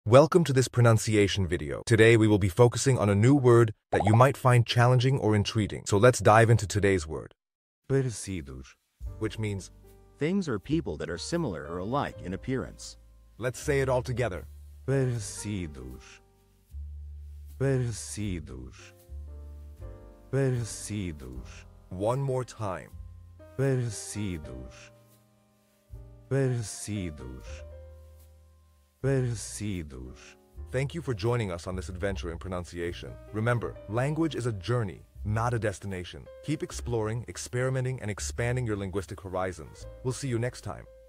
Welcome to this pronunciation video. Today we will be focusing on a new word that you might find challenging or intriguing. So let's dive into today's word, Parecidos. which means, Things or people that are similar or alike in appearance. let's say it all together. Parecidos. Parecidos. Parecidos. One more time. Parecidos. Parecidos. Parecidos. Thank you for joining us on this adventure in pronunciation. Remember, language is a journey, not a destination. Keep exploring, experimenting, and expanding your linguistic horizons. We'll see you next time.